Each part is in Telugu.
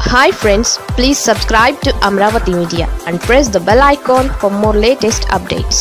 Hi friends, please subscribe to Amravati Media and press the bell icon for more latest updates.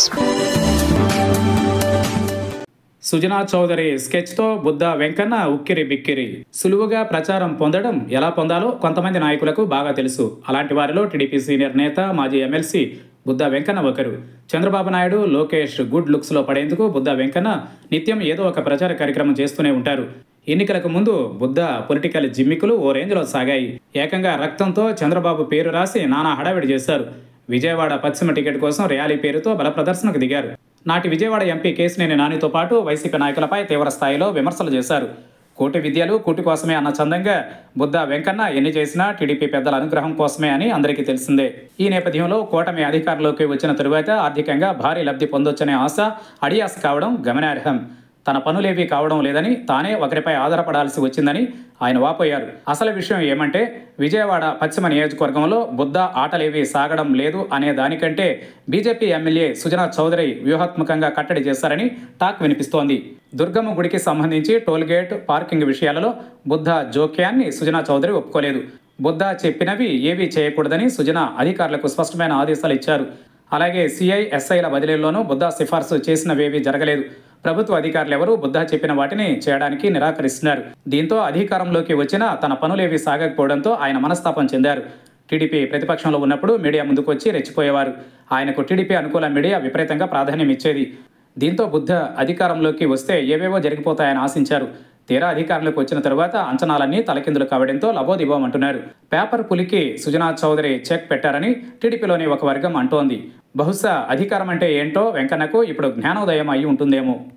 Sujana Chowdary స్కెచ్తో Buddha Venkanna ఉక్కిరి బిక్కిరి. సులువుగా ప్రచారం పొందడం ఎలా పొందాలో కొంతమంది నాయకులకు బాగా తెలుసు. అలాంటి వారిలో టీడీపీ సీనియర్ నేత మాజీ ఎమ్మెల్సీ బుద్ధ వెంకన్న ఒకరు. చంద్రబాబు నాయుడు, లోకేష్ గుడ్ లుక్స్లో పడేందుకు బుద్ధ వెంకన్న నిత్యం ఏదో ఒక ప్రచార కార్యక్రమం చేస్తూనే ఉంటారు. ఎన్నికలకు ముందు బుద్ధ పొలిటికల్ జిమ్మికులు ఓ రేంజ్లో సాగాయి. ఏకంగా రక్తంతో చంద్రబాబు పేరు రాసి నానా హడావిడి చేశారు. విజయవాడ పశ్చిమ టికెట్ కోసం ర్యాలీ పేరుతో బల ప్రదర్శనకు దిగారు. నాటి విజయవాడ ఎంపీ కేశినేని నానితో పాటు వైసీపీ నాయకులపై తీవ్ర స్థాయిలో విమర్శలు చేశారు. కోటి విద్యలు కూటి కోసమే అన్న చందంగా బుద్ధ వెంకన్న ఎన్ని చేసినా టీడీపీ పెద్దల అనుగ్రహం కోసమే అని అందరికీ తెలిసిందే. ఈ నేపథ్యంలో కూటమి అధికారంలోకి వచ్చిన తరువాత ఆర్థికంగా భారీ లబ్ధి పొందొచ్చనే ఆశ అడియాస కావడం గమనార్హం. తన పనులేవీ కావడం లేదని, తానే ఒకరిపై ఆధారపడాల్సి వచ్చిందని ఆయన వాపోయారు. అసలు విషయం ఏమంటే, విజయవాడ పశ్చిమ నియోజకవర్గంలో బుద్ధ ఆటలేవీ సాగడం లేదు అనే దానికంటే బీజేపీ ఎమ్మెల్యే సుజనా చౌదరి వ్యూహాత్మకంగా కట్టడి చేశారని టాక్ వినిపిస్తోంది. దుర్గమ్మ గుడికి సంబంధించి టోల్గేట్, పార్కింగ్ విషయాలలో బుద్ధ జోక్యాన్ని సుజనా చౌదరి ఒప్పుకోలేదు. బుద్ధ చెప్పినవి ఏవీ చేయకూడదని సుజనా అధికారులకు స్పష్టమైన ఆదేశాలు ఇచ్చారు. అలాగే సిఐ, ఎస్ఐల బదిలీల్లోనూ బుద్ధ సిఫార్సు చేసినవేవీ జరగలేదు. ప్రభుత్వ అధికారులెవరూ బుద్ధ చెప్పిన వాటిని చేయడానికి నిరాకరిస్తున్నారు. దీంతో అధికారంలోకి వచ్చినా తన పనులేవీ సాగకపోవడంతో ఆయన మనస్తాపం చెందారు. టీడీపీ ప్రతిపక్షంలో ఉన్నప్పుడు మీడియా ముందుకు వచ్చి రెచ్చిపోయేవారు. ఆయనకు టీడీపీ అనుకూల మీడియా విపరీతంగా ప్రాధాన్యం ఇచ్చేది. దీంతో బుద్ధ అధికారంలోకి వస్తే ఏవేవో జరిగిపోతాయని ఆశించారు. తీరా అధికారంలోకి వచ్చిన తరువాత అంచనాలన్నీ తలకిందులు కావడంతో లబోదిబోమంటున్నారు. పేపర్ పులికి సుజనా చౌదరి చెక్ పెట్టారని టీడీపీలోని ఒక వర్గం అంటోంది. బహుశా అధికారం అంటే ఏంటో వెంకన్నకు ఇప్పుడు జ్ఞానోదయం అయి ఉంటుందేమో.